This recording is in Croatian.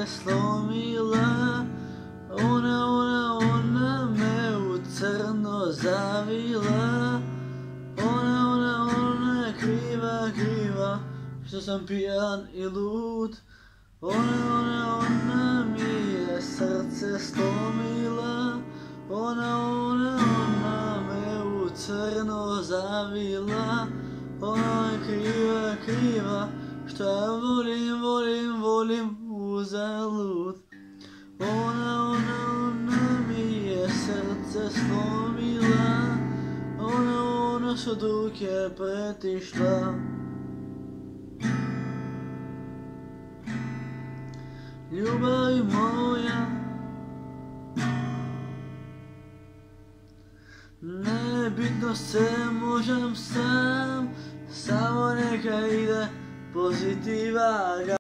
srce slomila. Ona me u crno zavila. Ona kriva, što sam pijan i lud. Ona mi je srce slomila. Ona me u crno zavila. Ona je kriva, što ja volim uzalud. Ona mi je srce slomila. Ona što dok je pretišla. Ljubavi moja, nebitno se možem sam, samo neka ide pozitiva.